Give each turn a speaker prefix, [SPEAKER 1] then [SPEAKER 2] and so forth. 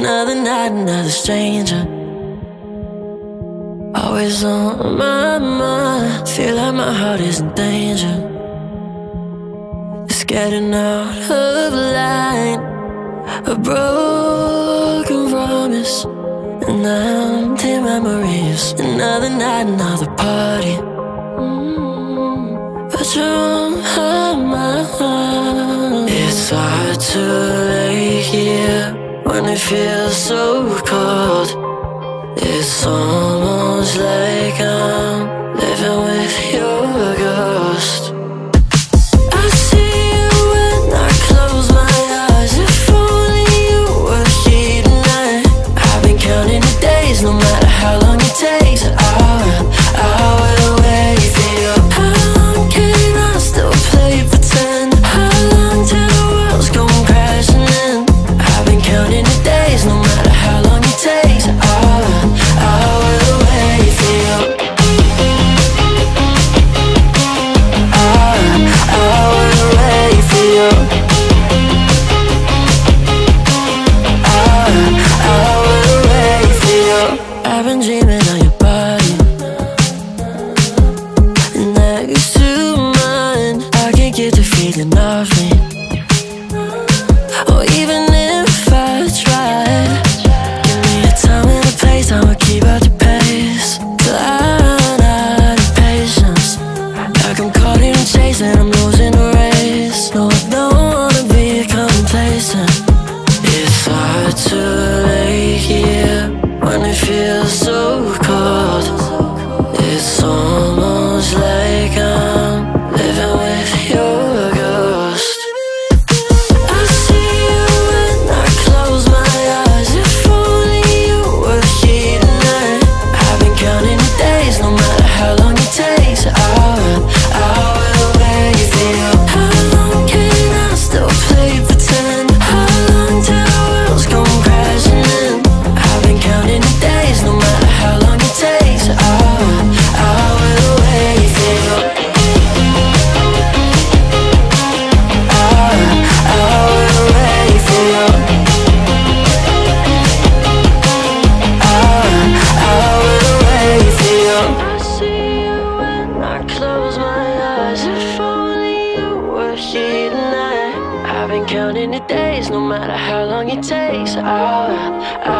[SPEAKER 1] Another night, another stranger, always on my mind. Feel like my heart is in danger. It's getting out of line. A broken promise and empty memories. Another night, another party, but you're on my mind. It's hard to lay here when it feels so cold. It's almost like I'm living with your ghost. I see you when I close my eyes. If only you were here tonight. I've been counting the days, no matter how long it takes. I will wait for you. How long can I still play pretend? How long till the world's come crashing in? I've been counting the days, no matter how long it takes. I will wait for you. I will wait for you. I will wait for you. I've been dreaming of your body next to mine. I can't get the feeling off me, or even if I tried. Give me a time and a place, I'ma keep up the pace. Till I run out of patience. Like I'm caught in a chase and I'm losing the race. No, I don't wanna be complacent. It's hard to lay here when it feels so cold. It's almost like I'm living with your ghost. I see you when I close my eyes. If only you were here tonight. I've been counting the days, no matter how long it takes. I will wait for you. How long can I still play pretend? How long till the world's come crashing in? I've been counting the days, no matter how long it takes. I will wait for you. I will wait for you. I will wait for you. I see you when I close my eyes. If only you were here tonight. I've been counting the days, no matter how long it takes. I